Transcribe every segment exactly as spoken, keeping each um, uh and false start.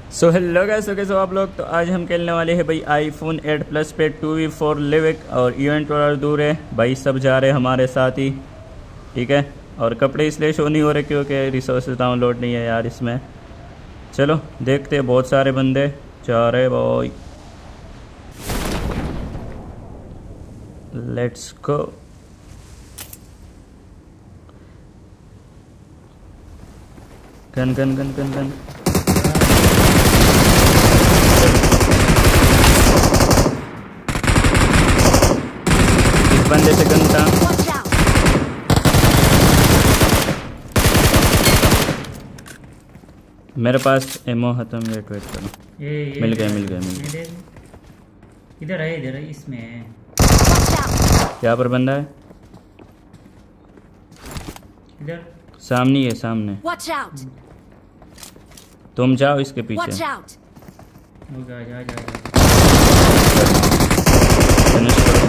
So hello guys, तो कैसे हो आप लोग। तो आज हम खेलने वाले हैं भाई आईफोन एट प्लस पे टू वी फोर लिविक और इवेंट वाला दूर है भाई, सब जा रहे हैं हमारे साथ ही, ठीक है। और कपड़े इसलिए शो नहीं हो रहे क्योंकि रिसोर्सेज डाउनलोड नहीं है यार इसमें। चलो देखते हैं, बहुत सारे बंदे जा रहे boy, let's go. Gun gun gun gun gun बंदे से गन था। मेरे पास एमो खत्म। वेट वेट करो, ये, ये मिल गए मिल गए मिल गए। इधर है, इधर है, इसमें है। यहाँ पर बंदा है, इधर सामने है सामने। तुम जाओ इसके पीछे। हो जा जा जा फिनिश करो।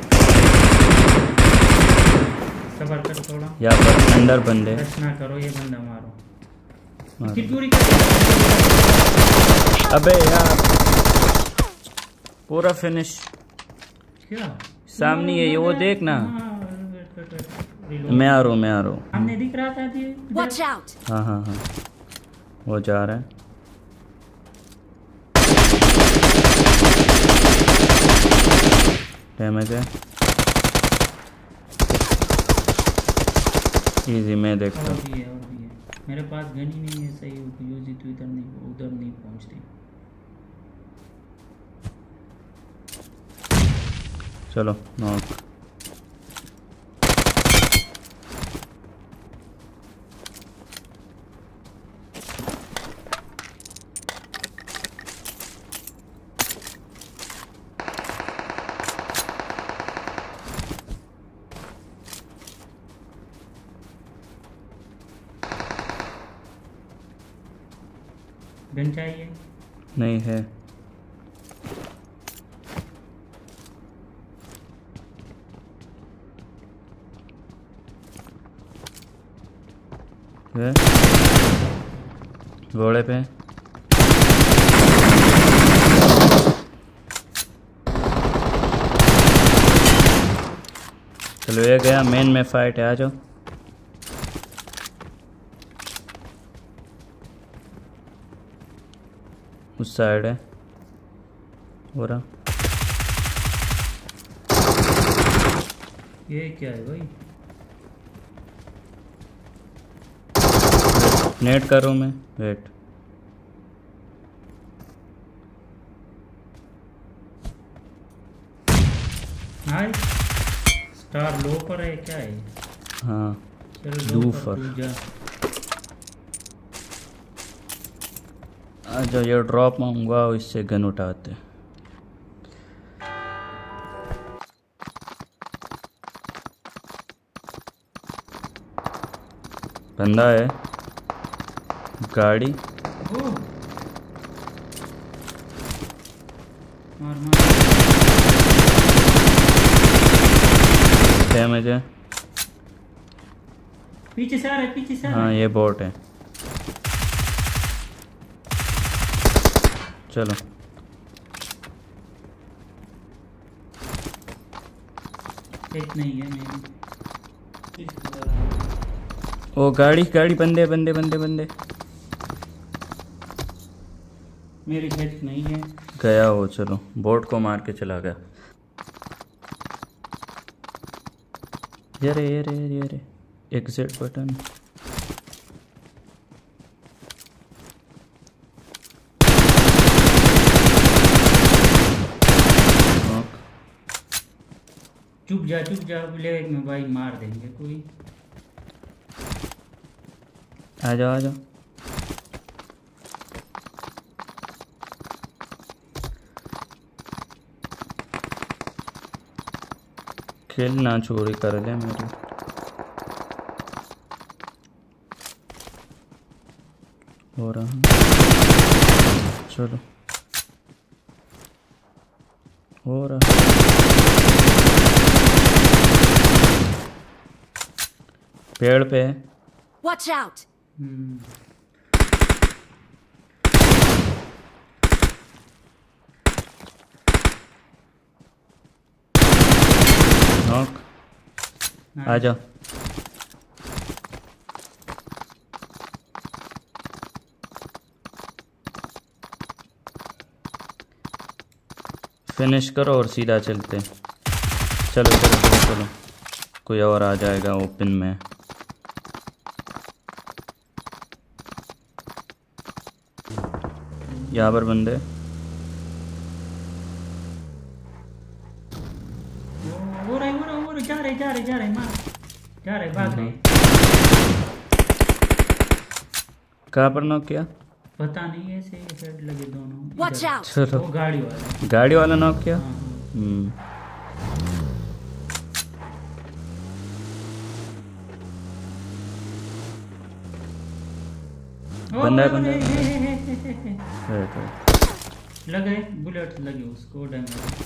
सबर करो थोड़ा। यहाँ पर अंदर बंदे। रश ना करो, ये बंदा मारो। मारो। कितनी दूरी कर। अबे यार पूरा फिनिश। क्या सामने है ये, वो देख ना। हाँ, वेट, वेट, वेट, मैं आ रहा हूँ मैं आ रहा हूँ। हमने दिख रहा था ये इधर। हाँ हाँ हाँ, वो जा रहा है। डैमेज है। इजी, मैं देखता और हूँ। भी है, और भी है। मेरे पास गन ही नहीं है सही यूजी, तो इधर नहीं उधर नहीं पहुंचती। चलो नॉक। गन चाहिए? नहीं है। है घोड़े पे। चलो ये गया, मेन में फाइट है, आ जाओ। उस साइड है हो रहा। ये क्या है भाई? नेट करूँ मैं, वेट। हाय स्टार लो पर है क्या है? हाँ चलो लो पर तू जा। आ जाओ, ये ड्रॉप मांगूंगा, इससे गन उठाते। बंदा है, गाड़ी। ओ मार मार। डैमेज है। पीछे से आ रहा है, पीछे से आ रहा हाँ है। ये बोट है। चलो एक नहीं है मेरी। ओ गाड़ी गाड़ी, बंदे बंदे बंदे बंदे। मेरी हेल्थ नहीं है। गया हो, चलो बोट को मार के चला गया। ये रे ये रे ये रे, एग्जिट बटन। चुप जा चुप जा, ले में भाई मार देंगे कोई। आ जाओ आ जाओ। खेलना चोरी कर ले मेरी। हो रहा, चलो हो रहा। पेड़ पे। Watch out! नॉक। आ जाओ। फिनिश करो और सीधा चलते। चलो चलो चलो चलो, कोई और आ जाएगा ओपन में। यहाँ पर बंदे। वो रहे वो रहे वो रहे, जा रहे जा रहे जा रहे मार, जा रहे भाग रहे। कहाँ पर नॉक किया पता नहीं, ऐसे हेड लगे दोनों। Watch out! चलो, वो गाड़ी वाला गाड़ी वाला नॉक किया। हाँ, हाँ। हम्म ओ, बंदा है, ओ, बंदा हे, है। हे, हे, हे, हे, हे, हे। है तो। लगे बुलेट लगे उसको डैमेज।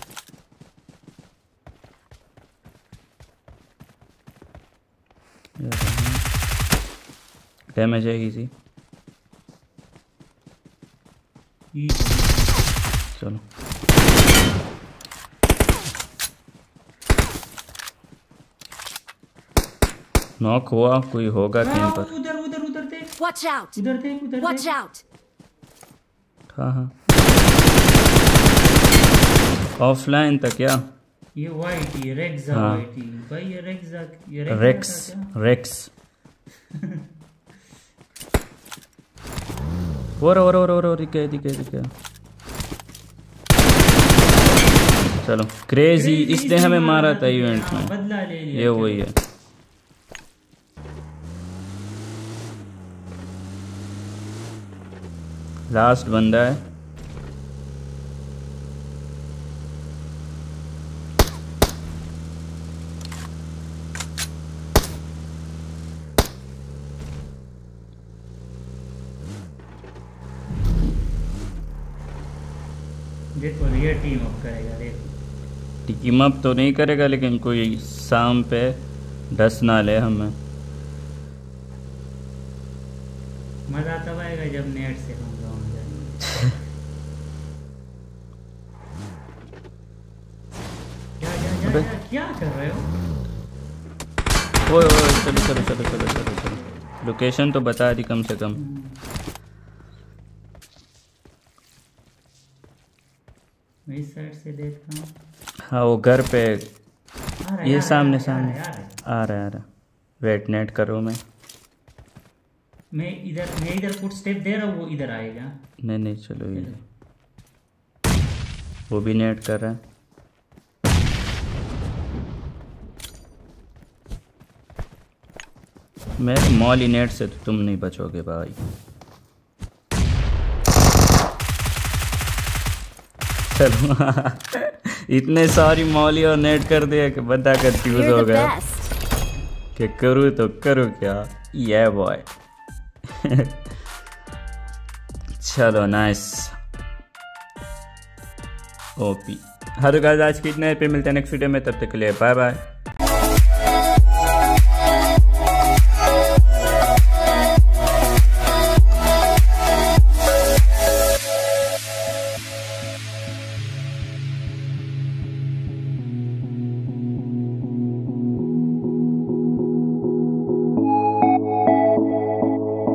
डैमेज है इजी। ये चलो नॉक हुआ, कोई होगा कहीं हाँ, पर। उधर उधर उधर देख, Watch out! उधर देख, उधर Watch देख। out! हाँ हाँ ऑफलाइन तक क्या? ये वाइट, ये रेक्सा हाँ। वाइट ही भाई, ये रेक्सा, ये रेक्सा रेक्स था क्या? रेक्स और और और और दिखे दिखे दिखे। चलो क्रेजी, इसने हमें मारा था इवेंट हाँ, में। बदला ले लिया। ये वही है। लास्ट बंदा है। देखो ये टीम अप करेगा, देखो। टीम अप तो नहीं करेगा, लेकिन कोई शाम पे डस ना ले हमें। मजा तब आएगा जब नेट से हम गाँव जाएंगे। क्या क्या क्या अबे। क्या क्या कर रहे हो? ओए ओए चलो चलो चलो चलो चलो चलो, लोकेशन तो बता दी कम से कम। मैं इस साइड से देखता हूँ। हाँ वो घर पे, आ रहा है, ये आ रहा है, सामने आ रहा सामने है, आ रहा है। आ रहा है आ रहा। वेट नेट करो। मैं मैं इधर मैं इधर फुट स्टेप दे रहा हूँ, वो इधर आएगा। नहीं नहीं चलो ये, वो भी नेट कर रहा है। मेरे मॉली नेट से तो तुम नहीं बचोगे भाई। चलो इतने सारी मॉली और नेट कर दिया कि बंदा कंफ्यूज You're हो the गया best! कि करूँ तो करूँ क्या। ये बॉय चलो नाइस ओपी। हाँ तो गाइस आज की इतना ही, पे मिलते हैं नेक्स्ट वीडियो में, तब तक के लिए बाय बाय।